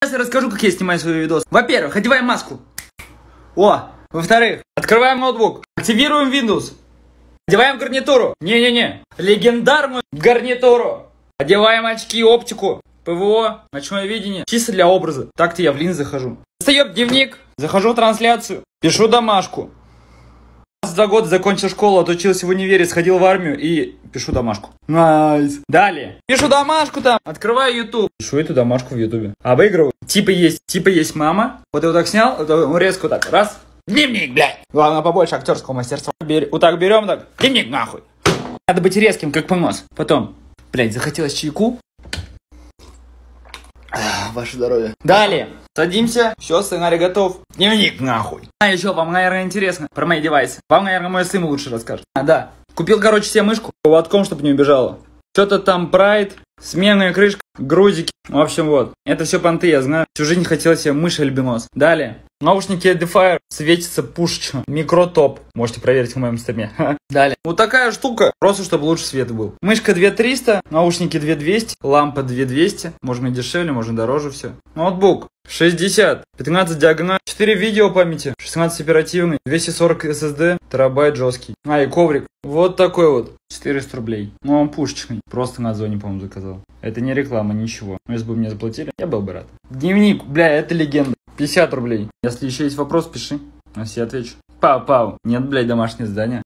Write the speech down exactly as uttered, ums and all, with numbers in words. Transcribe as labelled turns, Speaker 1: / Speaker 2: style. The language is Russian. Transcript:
Speaker 1: Сейчас я расскажу, как я снимаю свои видосы. Во-первых, одеваем маску. О, во-вторых, открываем ноутбук. Активируем Windows. Одеваем гарнитуру. Не-не-не. Легендарную гарнитуру. Одеваем очки, оптику, ПВО, ночное видение. Чисто для образа. Так-то я в линз захожу. Достаем дневник. Захожу в трансляцию. Пишу домашку. За год закончил школу, отучился в универе, сходил в армию и пишу домашку. Найс. Далее. Пишу домашку там. Открываю YouTube. Пишу эту домашку в YouTube. Обыгрываю. Типа есть, типа есть мама. Вот я вот так снял, вот резко вот так. Раз. Дневник, блядь. Главное побольше актерского мастерства. Бер... Вот так берем, так. Дневник нахуй. Надо быть резким, как понос. Потом, блядь, захотелось чайку. Ах, ваше здоровье. Далее. Садимся. Все, сценарий готов. Дневник нахуй. А еще вам, наверное, интересно про мои девайсы. Вам, наверное, мой сын лучше расскажет. А, да. Купил, короче, себе мышку. Поводком, чтобы не убежала. Что-то там прайд. Сменная крышка. Грузики. В общем, вот. Это все понты, я знаю. Всю жизнь хотел себе мышь альбинос. Далее. Наушники Edifier. Светится пушечно. Микротоп. Можете проверить в моем стриме. Далее. Вот такая штука. Просто, чтобы лучше свет был. Мышка две триста. Наушники две двести. Лампа две двести. Можно и дешевле, можно дороже все. Ноутбук. шестьдесят. пятнадцать диагональ. четыре видео памяти. шестнадцать оперативный. двести сорок эс эс ди. Терабайт жесткий. А, и коврик. Вот такой вот. четыреста рублей. Ну, он пушечный. Просто на Озоне, по-моему, заказал. Это не реклама, ничего. Но если бы мне заплатили, я был бы рад. Дневник. Бля, это легенда. пятьдесят рублей. Если еще есть вопрос, пиши. На все отвечу. Пау-пау. Нет, блядь, домашнее задание.